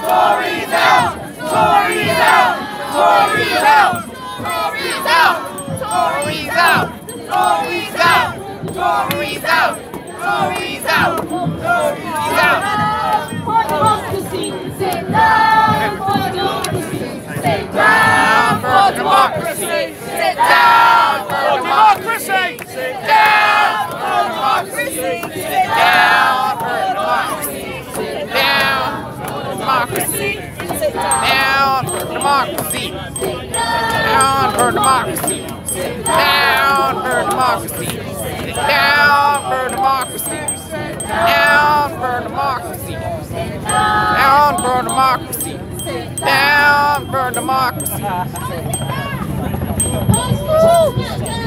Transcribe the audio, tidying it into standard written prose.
Tories out! Tories out! Tories out! Tories out! Tories out! Tories out! Tories out! Tories out! Tories out! For democracy, sit down. For democracy, sit down. For democracy, sit down. For democracy, sit down. For democracy, sit down. For democracy, sit down. For democracy, sit down. For democracy, down. For democracy, down. For democracy, down. For democracy, down. For democracy, down. For democracy, down. For democracy.